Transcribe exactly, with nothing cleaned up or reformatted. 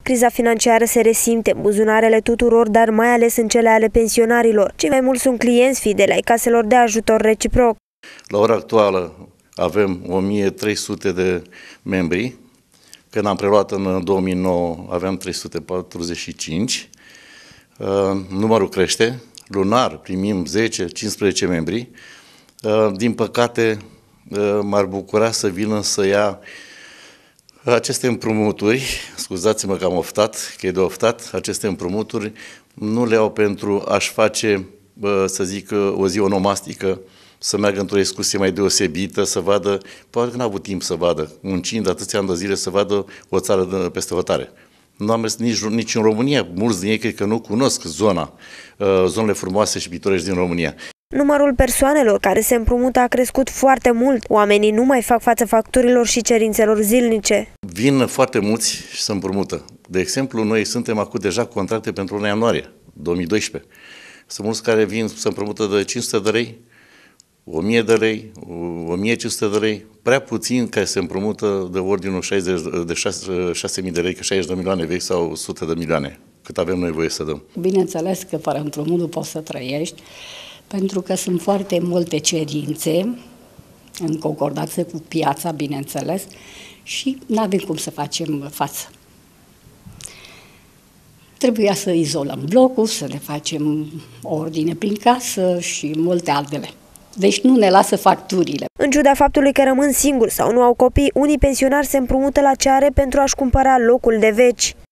Criza financiară se resimte în buzunarele tuturor, dar mai ales în cele ale pensionarilor. Cei mai mulți sunt clienți fideli ai caselor de ajutor reciproc. La ora actuală avem o mie trei sute de membri. Când am preluat în două mii nouă aveam trei sute patruzeci și cinci. Numărul crește. Lunar primim zece cincisprezece membri. Din păcate m-ar bucura să vină să ia aceste împrumuturi, scuzați-mă că am oftat, că e de oftat, aceste împrumuturi nu le au pentru a-și face, să zic, o zi onomastică, să meargă într-o excursie mai deosebită, să vadă, poate că n-a avut timp să vadă, muncind atâția ani de zile, să vadă o țară de peste hotare. Nu am mers nici, nici în România, mulți din ei cred că nu cunosc zona, zonele frumoase și pitorești din România. Numărul persoanelor care se împrumută a crescut foarte mult. Oamenii nu mai fac față facturilor și cerințelor zilnice. Vin foarte mulți și se împrumută. De exemplu, noi suntem acum deja cu contracte pentru luna ianuarie două mii doisprezece. Sunt mulți care vin să împrumută de cinci sute de lei, o mie de lei, o mie cinci sute de lei, prea puțin care se împrumută de ordinul șaizeci de șase mii de lei, că șaizeci de milioane vechi sau o sută de milioane, cât avem noi voie să dăm. Bineînțeles că fără împrumut nu poți să trăiești, pentru că sunt foarte multe cerințe, în concordanță cu piața, bineînțeles, și nu avem cum să facem față. Trebuia să izolăm blocul, să ne facem ordine prin casă și multe altele. Deci nu ne lasă facturile. În ciuda faptului că rămân singuri sau nu au copii, unii pensionari se împrumută la ceare pentru a-și cumpăra locul de veci.